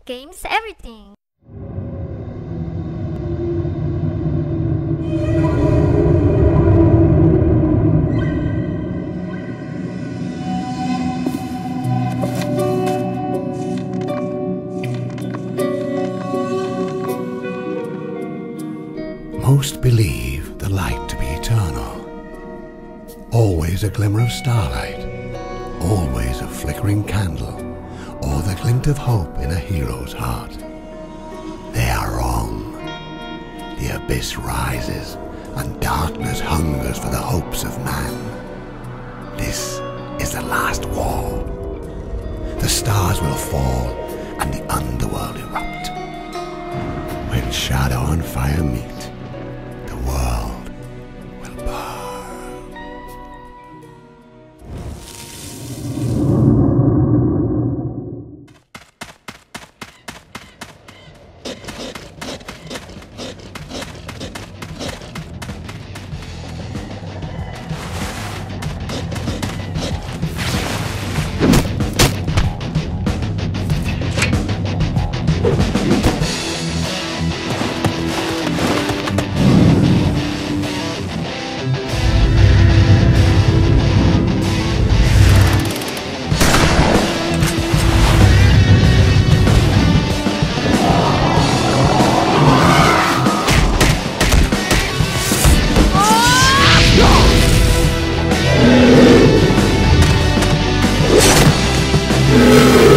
games everything. Most believe the light to be eternal. Always a glimmer of starlight, always a flickering candle, or the glint of hope in a hero's heart. They are wrong. The abyss rises, and darkness hungers for the hopes of man. This is the last war. The stars will fall, and the underworld erupt. When shadow and fire meet, the world will burn. Yeah.